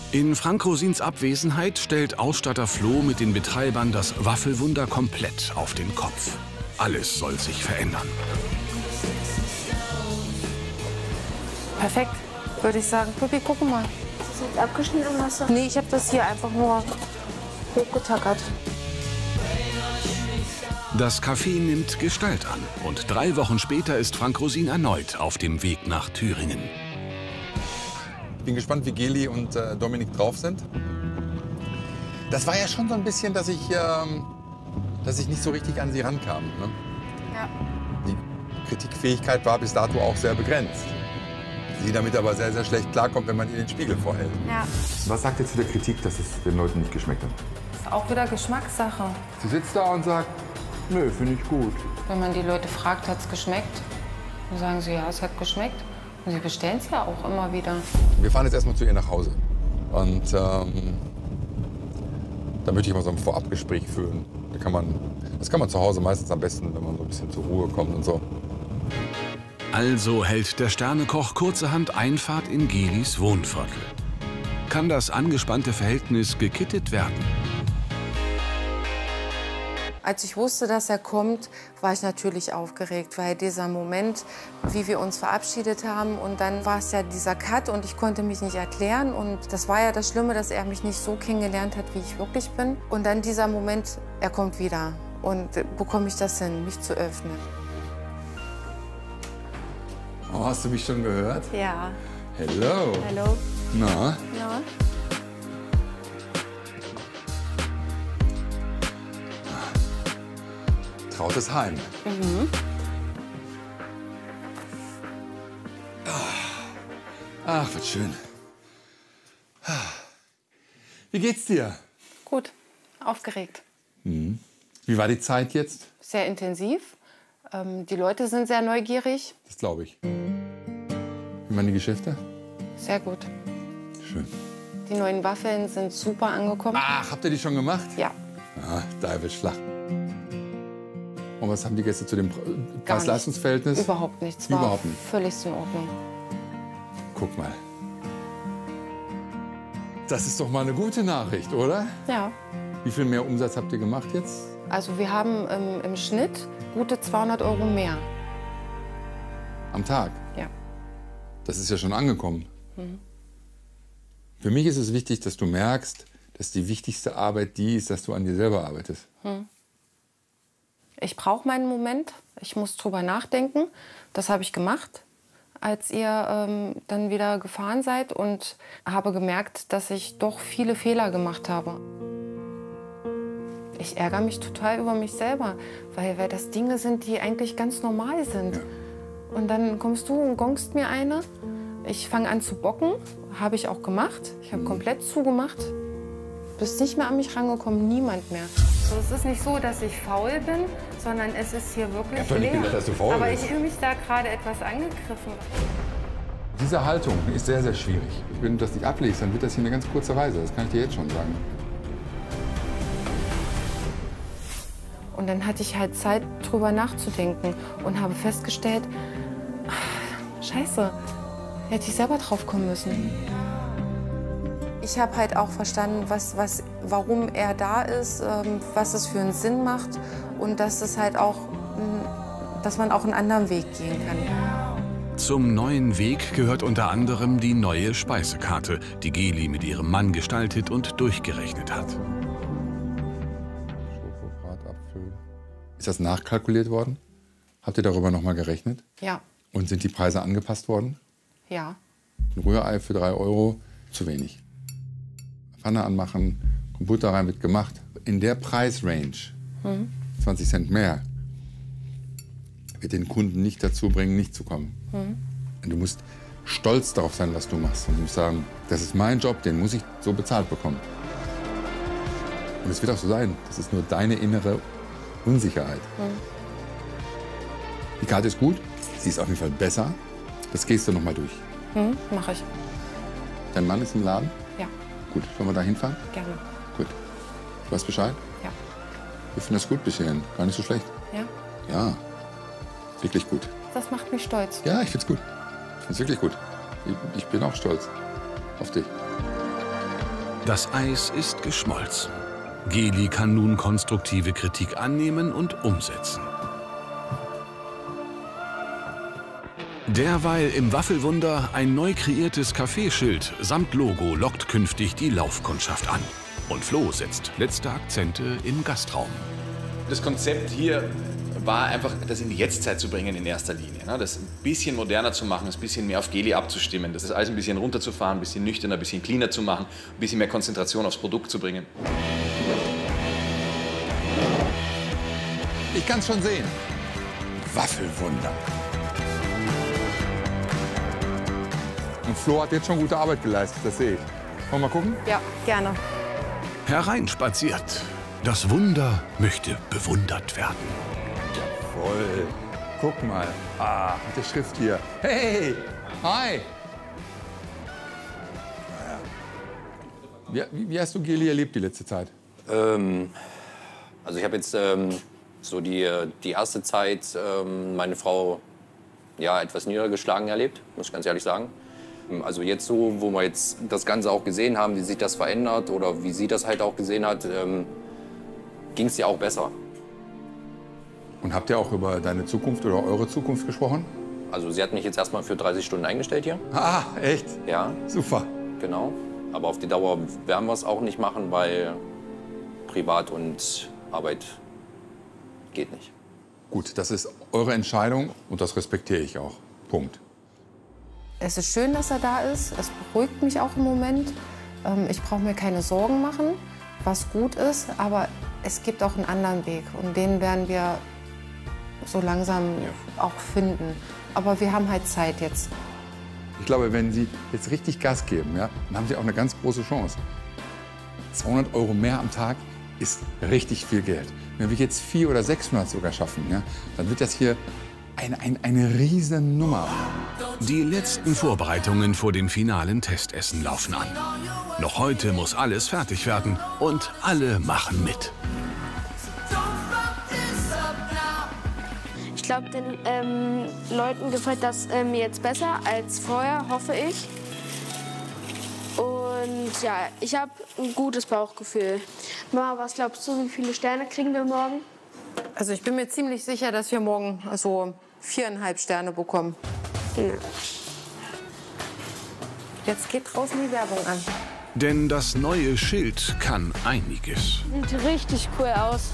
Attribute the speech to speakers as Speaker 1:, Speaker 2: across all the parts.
Speaker 1: In Frank Rosins Abwesenheit stellt Ausstatter Flo mit den Betreibern das Waffelwunder komplett auf den Kopf. Alles soll sich verändern.
Speaker 2: Perfekt, würde ich sagen. Puppi, guck mal.
Speaker 3: Ist das jetzt abgeschnitten oder hast du?
Speaker 2: Nee, ich habe das hier einfach nur hochgetackert.
Speaker 1: Das Café nimmt Gestalt an und 3 Wochen später ist Frank Rosin erneut auf dem Weg nach Thüringen.
Speaker 4: Ich bin gespannt, wie Geli und Dominik drauf sind. Das war ja schon so ein bisschen, dass ich nicht so richtig an sie rankam. Ne?
Speaker 2: Ja.
Speaker 4: Die Kritikfähigkeit war bis dato auch sehr begrenzt. Sie damit aber sehr, sehr schlecht klarkommt, wenn man ihr den Spiegel vorhält.
Speaker 2: Ja.
Speaker 5: Was sagt ihr zu der Kritik, dass es den Leuten nicht geschmeckt hat?
Speaker 2: Das ist auch wieder Geschmackssache.
Speaker 5: Sie sitzt da und sagt, nö, finde ich gut.
Speaker 2: Wenn man die Leute fragt, hat es geschmeckt? Dann sagen sie, ja, es hat geschmeckt. Und sie bestellen es ja auch immer wieder.
Speaker 4: Wir fahren jetzt erstmal zu ihr nach Hause. Und da möchte ich mal so ein Vorabgespräch führen. Das kann man zu Hause meistens am besten, wenn man so ein bisschen zur Ruhe kommt und so.
Speaker 1: Also hält der Sternekoch kurzerhand Einfahrt in Gelis Wohnviertel. Kann das angespannte Verhältnis gekittet werden?
Speaker 2: Als ich wusste, dass er kommt, war ich natürlich aufgeregt, weil dieser Moment, wie wir uns verabschiedet haben, und dann war es ja dieser Cut und ich konnte mich nicht erklären. Und das war ja das Schlimme, dass er mich nicht so kennengelernt hat, wie ich wirklich bin. Und dann dieser Moment, er kommt wieder. Und bekomme ich das hin, mich zu öffnen?
Speaker 4: Oh, hast du mich schon gehört?
Speaker 2: Ja.
Speaker 4: Hello.
Speaker 2: Hallo.
Speaker 4: Na?
Speaker 2: Ja.
Speaker 4: Trautes Heim.
Speaker 2: Mhm.
Speaker 4: Ach, was schön. Wie geht's dir?
Speaker 2: Gut, aufgeregt.
Speaker 4: Wie war die Zeit jetzt?
Speaker 2: Sehr intensiv. Die Leute sind sehr neugierig.
Speaker 4: Das glaube ich. Wie waren die Geschäfte?
Speaker 2: Sehr gut.
Speaker 4: Schön.
Speaker 2: Die neuen Waffeln sind super angekommen.
Speaker 4: Ach, habt ihr die schon gemacht?
Speaker 2: Ja.
Speaker 4: Ah, da wird's flach. Und was haben die Gäste zu dem Preis-Leistungs-Verhältnis?
Speaker 2: Überhaupt nichts. War
Speaker 4: Überhaupt nicht.
Speaker 2: völlig in Ordnung.
Speaker 4: Guck mal. Das ist doch mal eine gute Nachricht, oder?
Speaker 2: Ja.
Speaker 4: Wie viel mehr Umsatz habt ihr gemacht jetzt?
Speaker 2: Also wir haben im Schnitt gute 200 € mehr.
Speaker 4: Am Tag?
Speaker 2: Ja.
Speaker 4: Das ist ja schon angekommen. Für mich ist es wichtig, dass du merkst, dass die wichtigste Arbeit die ist, dass du an dir selber arbeitest.
Speaker 2: Ich brauche meinen Moment. Ich muss drüber nachdenken. Das habe ich gemacht, als ihr dann wieder gefahren seid, und habe gemerkt, dass ich doch viele Fehler gemacht habe. Ich ärgere mich total über mich selber, weil das Dinge sind, die eigentlich ganz normal sind.
Speaker 4: Ja.
Speaker 2: Und dann kommst du und gongst mir eine. Ich fange an zu bocken, habe ich auch gemacht. Ich habe komplett zugemacht. Bist nicht mehr an mich rangekommen, niemand mehr. Also es ist nicht so, dass ich faul bin, sondern es ist hier wirklich
Speaker 4: Ich hab doch nicht
Speaker 2: leer.
Speaker 4: gedacht, dass du faul
Speaker 2: Aber
Speaker 4: bist.
Speaker 2: ich fühle mich da gerade etwas angegriffen.
Speaker 4: Diese Haltung ist sehr, sehr schwierig. Wenn du das nicht ablegst, dann wird das hier eine ganz kurze Reise. Das kann ich dir jetzt schon sagen.
Speaker 2: Und dann hatte ich halt Zeit, drüber nachzudenken und habe festgestellt, Scheiße, hätte ich selber drauf kommen müssen. Ich habe halt auch verstanden, warum er da ist, was es für einen Sinn macht und dass es halt auch, dass man auch einen anderen Weg gehen kann.
Speaker 1: Zum neuen Weg gehört unter anderem die neue Speisekarte, die Geli mit ihrem Mann gestaltet und durchgerechnet hat.
Speaker 4: Schokobratapfel. Ist das nachkalkuliert worden? Habt ihr darüber noch mal gerechnet?
Speaker 2: Ja,
Speaker 4: Und sind die Preise angepasst worden?
Speaker 2: ja.
Speaker 4: Ein Rührei für 3 € zu wenig. Pfanne anmachen, kommt Butter rein, wird gemacht. In der Preisrange, 20 Cent mehr, wird den Kunden nicht dazu bringen, nicht zu kommen. Und du musst stolz darauf sein, was du machst. Und du musst sagen, das ist mein Job, den muss ich so bezahlt bekommen. Und es wird auch so sein. Das ist nur deine innere Unsicherheit. Die Karte ist gut, sie ist auf jeden Fall besser. Das gehst du noch mal durch.
Speaker 2: Mache ich.
Speaker 4: Dein Mann ist im Laden?
Speaker 2: Ja,
Speaker 4: Gut, wollen wir da hinfahren?
Speaker 2: gerne.
Speaker 4: Gut. Du weißt Bescheid?
Speaker 2: Ja.
Speaker 4: Wir finden das gut bis hierhin. Gar nicht so schlecht.
Speaker 2: Ja,
Speaker 4: Ja, wirklich gut.
Speaker 2: das macht mich stolz.
Speaker 4: Ja, ich find's gut. Ich find's wirklich gut. Ich bin auch stolz auf dich.
Speaker 1: Das Eis ist geschmolzen. Geli kann nun konstruktive Kritik annehmen und umsetzen. Derweil im Waffelwunder ein neu kreiertes Kaffeeschild samt Logo lockt künftig die Laufkundschaft an. Und Flo setzt letzte Akzente im Gastraum.
Speaker 6: Das Konzept hier war einfach, das in die Jetztzeit zu bringen in erster Linie. Ne? Das ein bisschen moderner zu machen, das ein bisschen mehr auf Geli abzustimmen, das alles ein bisschen runterzufahren, ein bisschen nüchterner, ein bisschen cleaner zu machen, ein bisschen mehr Konzentration aufs Produkt zu bringen.
Speaker 4: Ich kann es schon sehen. Waffelwunder. Und Flo hat jetzt schon gute Arbeit geleistet, das sehe ich. Wollen wir mal gucken?
Speaker 2: Ja, gerne.
Speaker 1: Hereinspaziert. Das Wunder möchte bewundert werden.
Speaker 4: Voll. Guck mal. Ah, mit der Schrift hier. Hey! Hi! Wie hast du Geli erlebt die letzte Zeit?
Speaker 7: Also ich habe jetzt so die erste Zeit meine Frau ja etwas niedergeschlagen erlebt, muss ich ganz ehrlich sagen. Also jetzt so, wo wir jetzt das Ganze auch gesehen haben, wie sich das verändert oder wie sie das halt auch gesehen hat, ging es ihr auch besser.
Speaker 4: Und habt ihr auch über deine Zukunft oder eure Zukunft gesprochen?
Speaker 7: Also sie hat mich jetzt erstmal für 30 Stunden eingestellt hier.
Speaker 4: Ah, echt?
Speaker 7: Ja.
Speaker 4: Super.
Speaker 7: Genau. Aber auf die Dauer werden wir es auch nicht machen, weil Privat und Arbeit geht nicht.
Speaker 4: Gut, das ist eure Entscheidung und das respektiere ich auch. Punkt.
Speaker 2: Es ist schön, dass er da ist. Es beruhigt mich auch im Moment. Ich brauche mir keine Sorgen machen, was gut ist. Aber es gibt auch einen anderen Weg. Und den werden wir so langsam auch finden. Aber wir haben halt Zeit jetzt.
Speaker 4: Ich glaube, wenn Sie jetzt richtig Gas geben, ja, dann haben Sie auch eine ganz große Chance. 200 € mehr am Tag ist richtig viel Geld. Wenn wir jetzt 400 oder 600 sogar schaffen, ja, dann wird das hier eine riesen Nummer.
Speaker 1: Die letzten Vorbereitungen vor dem finalen Testessen laufen an. Noch heute muss alles fertig werden und alle machen mit.
Speaker 3: Ich glaube, den Leuten gefällt das mir jetzt besser als vorher, hoffe ich. Und ja, ich habe ein gutes Bauchgefühl. Mama, was glaubst du, wie viele Sterne kriegen wir morgen?
Speaker 2: Also ich bin mir ziemlich sicher, dass wir morgen so 4,5 Sterne bekommen.
Speaker 3: Ja.
Speaker 2: Jetzt geht draußen die Werbung an.
Speaker 1: Denn das neue Schild kann einiges.
Speaker 3: Sieht richtig cool aus.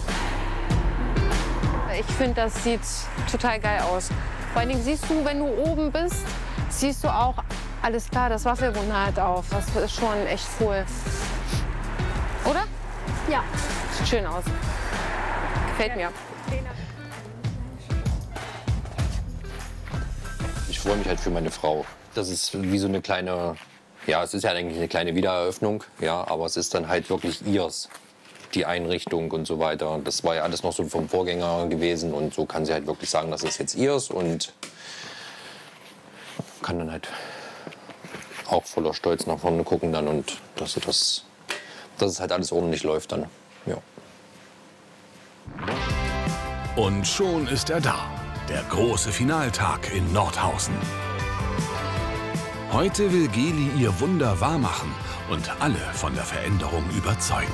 Speaker 2: Ich finde, das sieht total geil aus. Vor allen Dingen siehst du, wenn du oben bist, siehst du auch, alles klar, das Waffelwunder halt auf. Das ist schon echt cool. Oder?
Speaker 3: Ja.
Speaker 2: Sieht schön aus. Gefällt mir.
Speaker 7: Ich freue mich halt für meine Frau. Das ist wie so eine kleine, ja, es ist ja eigentlich eine kleine Wiedereröffnung, ja, aber es ist dann halt wirklich ihrs, die Einrichtung und so weiter. Das war ja alles noch so vom Vorgänger gewesen und so kann sie halt wirklich sagen, das ist jetzt ihrs und kann dann halt auch voller Stolz nach vorne gucken dann und dass es halt alles ordentlich läuft dann, ja.
Speaker 1: Und schon ist er da, der große Finaltag in Nordhausen. Heute will Geli ihr Wunder wahrmachen und alle von der Veränderung überzeugen.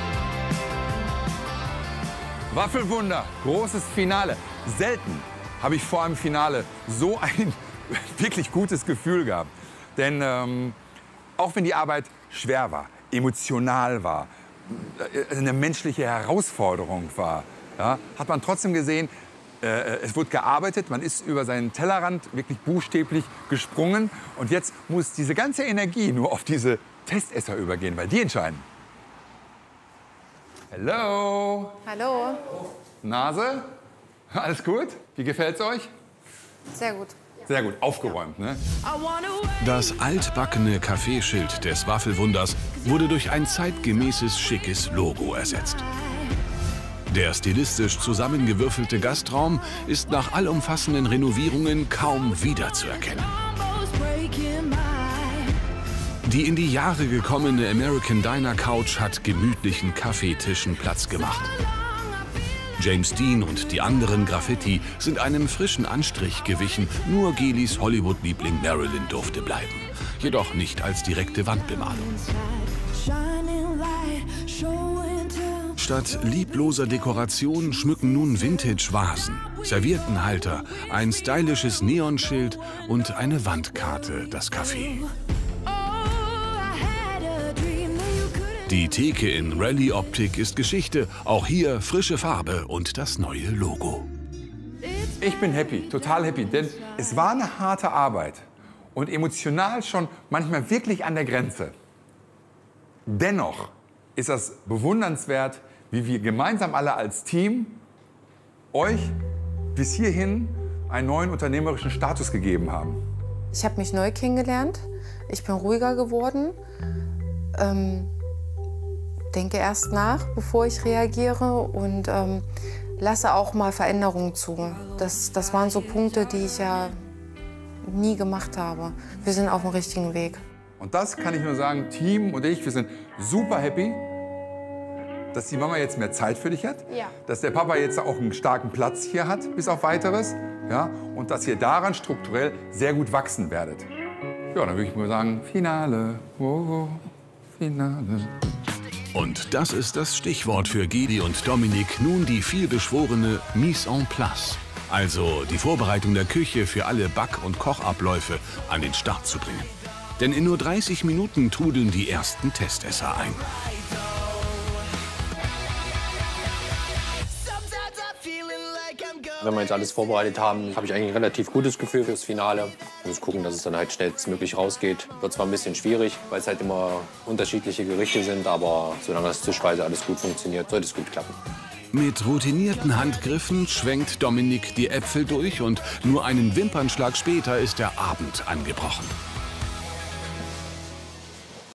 Speaker 4: Waffelwunder, großes Finale. Selten habe ich vor einem Finale so ein wirklich gutes Gefühl gehabt. Denn auch wenn die Arbeit schwer war, emotional war, eine menschliche Herausforderung war, ja, hat man trotzdem gesehen, es wurde gearbeitet, man ist über seinen Tellerrand wirklich buchstäblich gesprungen. Und jetzt muss diese ganze Energie nur auf diese Testesser übergehen, weil die entscheiden. Hallo.
Speaker 2: Hallo.
Speaker 4: Nase? Alles gut? Wie gefällt's euch?
Speaker 2: Sehr gut.
Speaker 4: Sehr gut, aufgeräumt, ne?
Speaker 1: Das altbackene Kaffeeschild des Waffelwunders wurde durch ein zeitgemäßes, schickes Logo ersetzt. Der stilistisch zusammengewürfelte Gastraum ist nach allumfassenden Renovierungen kaum wiederzuerkennen. Die in die Jahre gekommene American Diner Couch hat gemütlichen Kaffeetischen Platz gemacht. James Dean und die anderen Graffiti sind einem frischen Anstrich gewichen, nur Gelis Hollywood-Liebling Marilyn durfte bleiben. Jedoch nicht als direkte Wandbemalung. Statt liebloser Dekoration schmücken nun Vintage-Vasen, Serviettenhalter, ein stylisches Neonschild und eine Wandkarte das Café. Die Theke in Rallye-Optik ist Geschichte, auch hier frische Farbe und das neue Logo.
Speaker 4: Ich bin happy, total happy, denn es war eine harte Arbeit und emotional schon manchmal wirklich an der Grenze. Dennoch ist das bewundernswert, wie wir gemeinsam alle als Team euch bis hierhin einen neuen unternehmerischen Status gegeben haben.
Speaker 2: Ich habe mich neu kennengelernt, ich bin ruhiger geworden, denke erst nach, bevor ich reagiere und lasse auch mal Veränderungen zu. Das waren so Punkte, die ich ja nie gemacht habe. Wir sind auf dem richtigen Weg.
Speaker 4: Und das kann ich nur sagen, Team und ich, wir sind super happy, dass die Mama jetzt mehr Zeit für dich hat,
Speaker 3: Ja.
Speaker 4: dass der Papa jetzt auch einen starken Platz hier hat, bis auf Weiteres, ja, und dass ihr daran strukturell sehr gut wachsen werdet. Ja, dann würde ich mal sagen, Finale, oh, Finale.
Speaker 1: Und das ist das Stichwort für Gedi und Dominik, nun die vielbeschworene Mise en place. Also die Vorbereitung der Küche für alle Back- und Kochabläufe an den Start zu bringen. Denn in nur 30 Minuten trudeln die ersten Testesser ein.
Speaker 7: Wenn wir jetzt alles vorbereitet haben, habe ich eigentlich ein relativ gutes Gefühl fürs Finale. Ich muss gucken, dass es dann halt schnellstmöglich rausgeht. Wird zwar ein bisschen schwierig, weil es halt immer unterschiedliche Gerichte sind, aber solange das tischweise alles gut funktioniert, sollte es gut klappen.
Speaker 1: Mit routinierten Handgriffen schwenkt Dominik die Äpfel durch und nur einen Wimpernschlag später ist der Abend angebrochen.